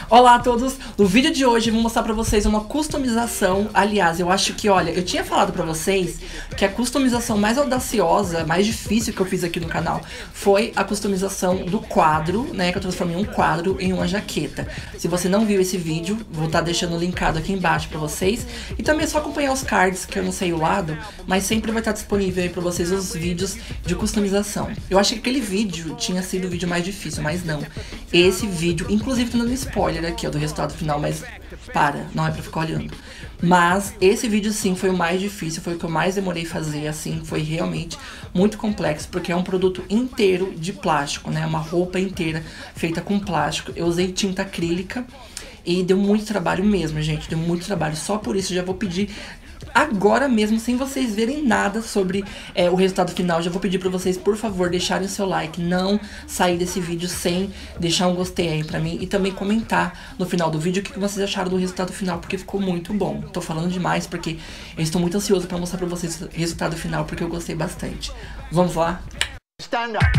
Olá a todos! No vídeo de hoje eu vou mostrar pra vocês uma customização. Aliás, eu acho que, olha, eu tinha falado pra vocês que a customização mais audaciosa, mais difícil que eu fiz aqui no canal foi a customização do quadro, né, que eu transformei um quadro em uma jaqueta. Se você não viu esse vídeo, vou estar deixando linkado aqui embaixo pra vocês. E também é só acompanhar os cards, que eu não sei o lado, mas sempre vai estar disponível aí pra vocês os vídeos de customização. Eu achei que aquele vídeo tinha sido o vídeo mais difícil, mas não. Esse vídeo, inclusive tô dando spoiler aqui, ó, do resultado final, mas não é pra ficar olhando. Mas esse vídeo sim foi o mais difícil, foi o que eu mais demorei a fazer, assim, foi realmente muito complexo, porque é um produto inteiro de plástico, né, uma roupa inteira feita com plástico. Eu usei tinta acrílica e deu muito trabalho mesmo, gente, deu muito trabalho. Só por isso já vou pedir agora mesmo, sem vocês verem nada sobre o resultado final, já vou pedir pra vocês, por favor, deixarem o seu like, não sair desse vídeo sem deixar um gostei aí pra mim, e também comentar no final do vídeo o que vocês acharam do resultado final, porque ficou muito bom. Tô falando demais porque eu estou muito ansioso pra mostrar pra vocês o resultado final, porque eu gostei bastante. Vamos lá? Stand up.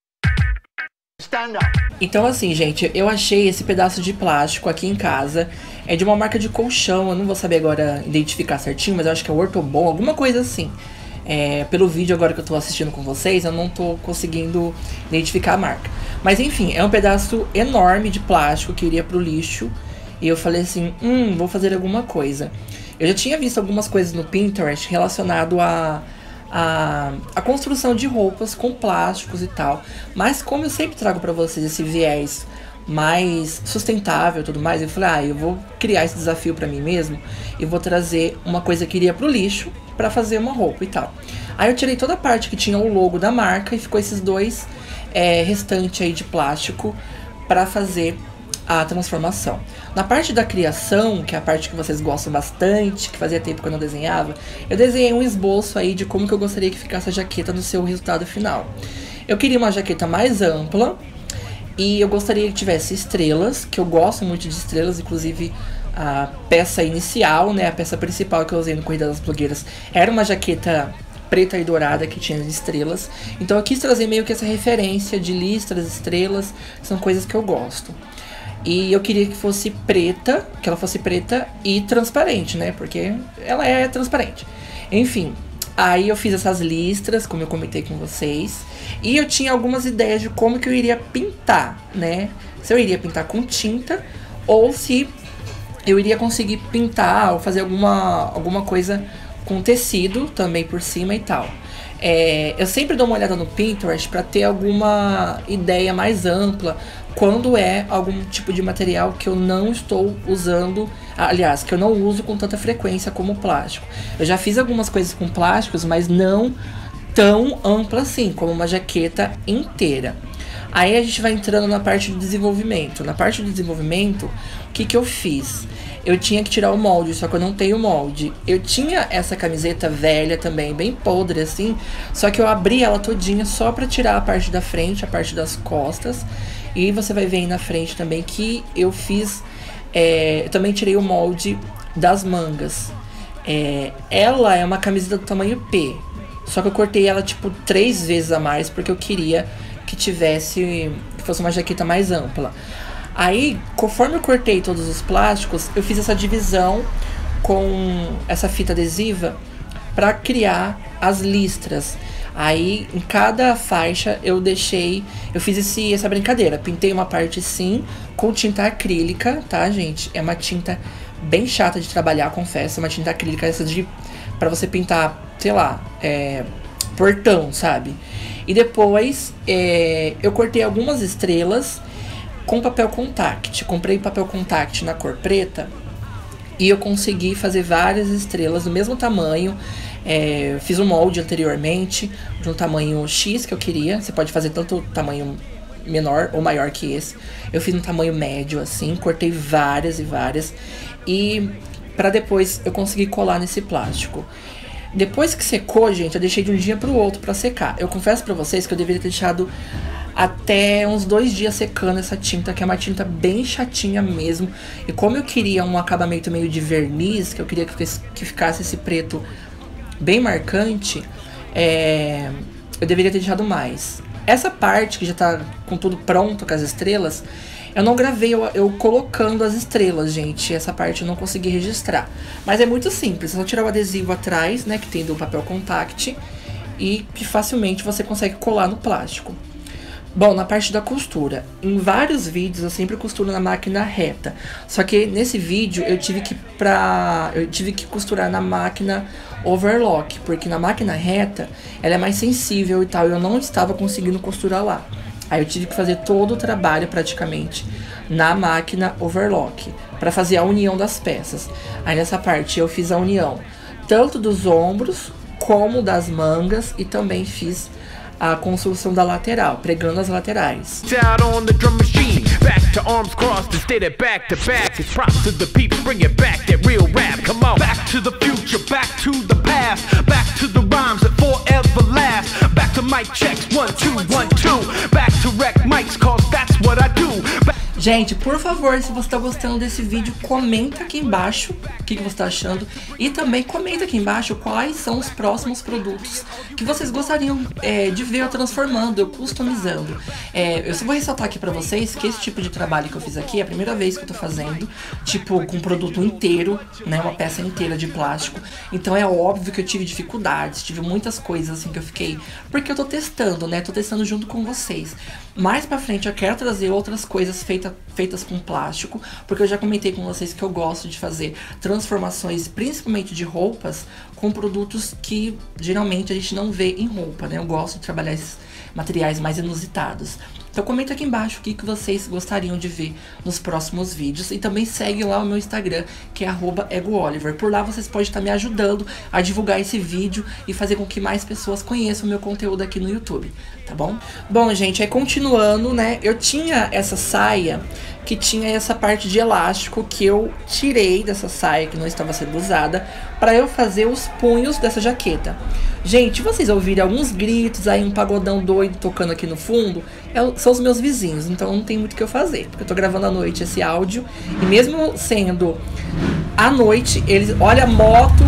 Então assim, gente, eu achei esse pedaço de plástico aqui em casa. É de uma marca de colchão, eu não vou saber agora identificar certinho, mas eu acho que é Ortobon, alguma coisa assim. Pelo vídeo agora que eu tô assistindo com vocês, eu não tô conseguindo identificar a marca. Mas enfim, é um pedaço enorme de plástico que iria pro lixo. E eu falei assim, vou fazer alguma coisa. Eu já tinha visto algumas coisas no Pinterest relacionado a construção de roupas com plásticos e tal. Mas como eu sempre trago pra vocês esse viés mais sustentável e tudo mais, eu falei, eu vou criar esse desafio pra mim mesmo e vou trazer uma coisa que iria pro lixo pra fazer uma roupa e tal. Aí eu tirei toda a parte que tinha o logo da marca e ficou esses dois restantes aí de plástico pra fazer a transformação. Na parte da criação, que é a parte que vocês gostam bastante, que fazia tempo que eu não desenhava, eu desenhei um esboço aí de como que eu gostaria que ficasse a jaqueta no seu resultado final. Eu queria uma jaqueta mais ampla e eu gostaria que tivesse estrelas, que eu gosto muito de estrelas, inclusive a peça inicial, né, a peça principal que eu usei no Corrida das Blogueiras era uma jaqueta preta e dourada que tinha estrelas. Então eu quis trazer meio que essa referência de listras, estrelas, são coisas que eu gosto. E eu queria que fosse preta, que ela fosse preta e transparente, né? Porque ela é transparente. Enfim, aí eu fiz essas listras, como eu comentei com vocês. E eu tinha algumas ideias de como que eu iria pintar, né? Se eu iria pintar com tinta ou se eu iria conseguir pintar ou fazer alguma coisa com tecido também por cima e tal. Eu sempre dou uma olhada no Pinterest para ter alguma ideia mais ampla quando é algum tipo de material que eu não estou usando, aliás, que eu não uso com tanta frequência como plástico. Eu já fiz algumas coisas com plásticos, mas não tão ampla assim, como uma jaqueta inteira. Aí a gente vai entrando na parte do desenvolvimento. Na parte do desenvolvimento, o que eu fiz? Eu tinha que tirar o molde, só que eu não tenho molde. Eu tinha essa camiseta velha também, bem podre assim, só que eu abri ela todinha só pra tirar a parte da frente, a parte das costas. E você vai ver aí na frente também que eu fiz, eu também tirei o molde das mangas. Ela é uma camiseta do tamanho P, só que eu cortei ela tipo 3 vezes a mais, porque eu queria que fosse uma jaqueta mais ampla. Aí, conforme eu cortei todos os plásticos, eu fiz essa divisão com essa fita adesiva para criar as listras. Aí, em cada faixa, eu fiz essa brincadeira. Pintei uma parte sim, com tinta acrílica, tá, gente? É uma tinta bem chata de trabalhar, confesso. É uma tinta acrílica, essa pra você pintar, sei lá, portão, sabe? E depois, eu cortei algumas estrelas com papel contact. Comprei papel contact na cor preta e eu consegui fazer várias estrelas do mesmo tamanho. Fiz um molde anteriormente de um tamanho X que eu queria. Você pode fazer tanto tamanho menor ou maior que esse. Eu fiz um tamanho médio assim, cortei várias e várias e para depois eu conseguir colar nesse plástico. Depois que secou, gente, eu deixei de um dia pro outro pra secar. Eu confesso pra vocês que eu deveria ter deixado até uns 2 dias secando essa tinta, que é uma tinta bem chatinha mesmo. E como eu queria um acabamento meio de verniz, que eu queria que ficasse esse preto bem marcante, eu deveria ter deixado mais. Essa parte que já tá com tudo pronto, com as estrelas, Eu não gravei eu colocando as estrelas, gente. Essa parte eu não consegui registrar. Mas é muito simples, é só tirar o adesivo atrás, né, que tem do papel contact, e que facilmente você consegue colar no plástico. Bom, na parte da costura, em vários vídeos eu sempre costuro na máquina reta. Só que nesse vídeo eu tive que costurar na máquina overlock, porque na máquina reta ela é mais sensível e tal, e eu não estava conseguindo costurar lá. Aí eu tive que fazer todo o trabalho praticamente na máquina overlock, para fazer a união das peças. Aí nessa parte eu fiz a união tanto dos ombros como das mangas, e também fiz a construção da lateral, pregando as laterais. Gente, por favor, se você tá gostando desse vídeo, comenta aqui embaixo o que você tá achando. E também comenta aqui embaixo quais são os próximos produtos que vocês gostariam de ver eu transformando, eu customizando. Eu só vou ressaltar aqui pra vocês que esse tipo de trabalho que eu fiz aqui é a primeira vez que eu tô fazendo, tipo, com um produto inteiro, né, uma peça inteira de plástico. Então é óbvio que eu tive dificuldades, tive muitas coisas assim que eu fiquei... Porque eu tô testando, né, tô testando junto com vocês. Mais pra frente eu quero trazer outras coisas feitas com plástico, porque eu já comentei com vocês que eu gosto de fazer transformações, principalmente de roupas, com produtos que geralmente a gente não vê em roupa, né? Eu gosto de trabalhar esses materiais mais inusitados. Então comenta aqui embaixo o que vocês gostariam de ver nos próximos vídeos. E também segue lá o meu Instagram, que é @egooliver. Por lá vocês podem estar me ajudando a divulgar esse vídeo e fazer com que mais pessoas conheçam o meu conteúdo aqui no YouTube, tá bom? Bom, gente, aí continuando, né? Eu tinha essa saia que tinha essa parte de elástico que eu tirei dessa saia que não estava sendo usada para eu fazer os punhos dessa jaqueta. Gente, vocês ouvirem alguns gritos aí, um pagodão doido tocando aqui no fundo, são os meus vizinhos, então não tem muito o que eu fazer, porque eu tô gravando à noite esse áudio, e mesmo sendo à noite, eles... Olha, moto...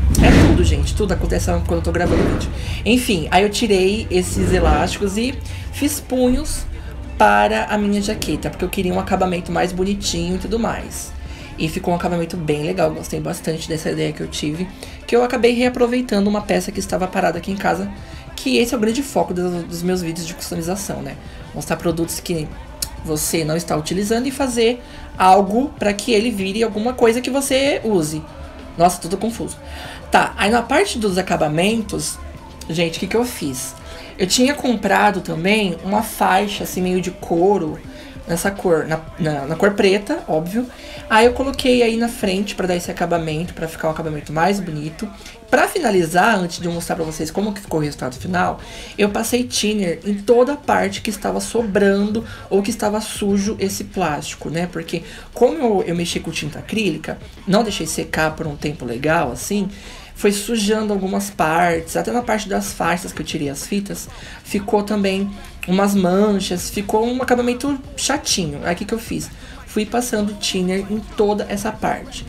É tudo, gente, tudo acontece quando eu tô gravando o vídeo. Enfim, aí eu tirei esses elásticos e fiz punhos para a minha jaqueta, porque eu queria um acabamento mais bonitinho e tudo mais. E ficou um acabamento bem legal, gostei bastante dessa ideia que eu tive, que eu acabei reaproveitando uma peça que estava parada aqui em casa, que esse é o grande foco dos meus vídeos de customização, né? Mostrar produtos que você não está utilizando e fazer algo para que ele vire alguma coisa que você use. Nossa, tudo confuso. Tá, aí na parte dos acabamentos, gente, o que eu fiz? Eu tinha comprado também uma faixa assim meio de couro, nessa cor, na cor preta, óbvio. Aí eu coloquei aí na frente pra dar esse acabamento, pra ficar um acabamento mais bonito. Pra finalizar, antes de eu mostrar pra vocês como que ficou o resultado final, eu passei thinner em toda a parte que estava sobrando ou que estava sujo esse plástico, né? Porque como eu mexi com tinta acrílica, não deixei secar por um tempo legal, assim... Foi sujando algumas partes, até na parte das faixas que eu tirei as fitas, ficou também umas manchas, ficou um acabamento chatinho. Aí o que eu fiz? Fui passando thinner em toda essa parte.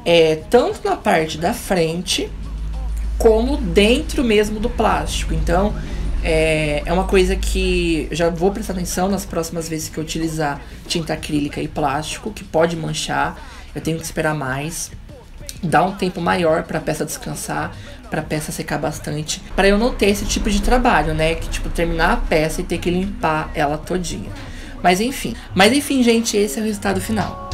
Tanto na parte da frente, como dentro mesmo do plástico. Então, é uma coisa que eu já vou prestar atenção nas próximas vezes que eu utilizar tinta acrílica e plástico, que pode manchar, eu tenho que esperar mais. Dá um tempo maior pra peça descansar, pra peça secar bastante, pra eu não ter esse tipo de trabalho, né? Que tipo, terminar a peça e ter que limpar ela todinha. Mas enfim, gente, esse é o resultado final.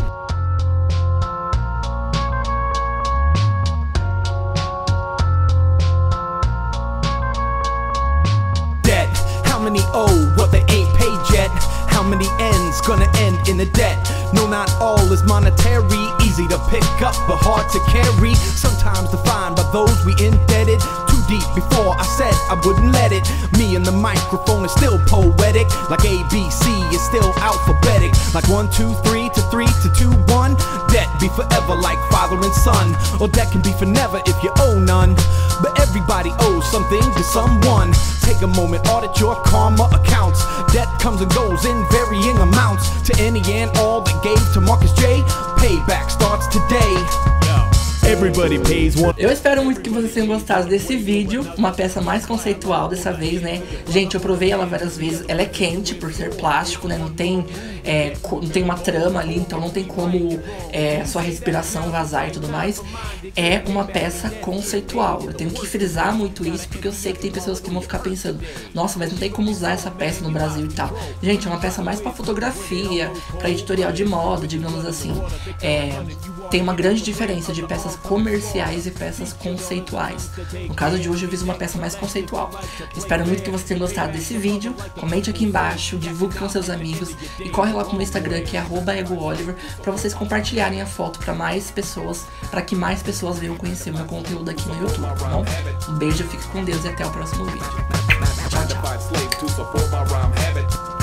Debt, how many owe what they ain't paid yet? How many ends gonna end in a debt? No, not all is monetary, easy to pick up but hard to carry. Sometimes defined by those we indebted. Too deep before I said I wouldn't let it. Me and the microphone is still poetic, like ABC is still alphabetic, like 1, 2, 3 to 3 to 2, 1. Debt be forever like father and son, or debt can be for never if you owe none. But everybody owes something to someone. Take a moment, audit your karma accounts. Debt comes and goes in varying amounts. To any and all that gave to Marcus J, payback starts today. Yo. Everybody pays one. Eu espero muito que vocês tenham gostado desse vídeo, uma peça mais conceitual dessa vez, né? Gente, eu provei ela várias vezes, ela é quente por ser plástico, né? Não tem uma trama ali, então não tem como sua respiração vazar e tudo mais. É uma peça conceitual. Eu tenho que frisar muito isso, porque eu sei que tem pessoas que vão ficar pensando, nossa, mas não tem como usar essa peça no Brasil e tal. Gente, é uma peça mais pra fotografia, pra editorial de moda, digamos assim. Tem uma grande diferença de peças comerciais e peças conceituais. No caso de hoje eu fiz uma peça mais conceitual. Espero muito que vocês tenham gostado desse vídeo. Comente aqui embaixo, divulgue com seus amigos e corre lá pro meu Instagram, que é @egooliver, pra vocês compartilharem a foto pra mais pessoas, pra que mais pessoas venham conhecer o meu conteúdo aqui no YouTube, tá bom? Um beijo, fique com Deus e até o próximo vídeo. Tchau, tchau.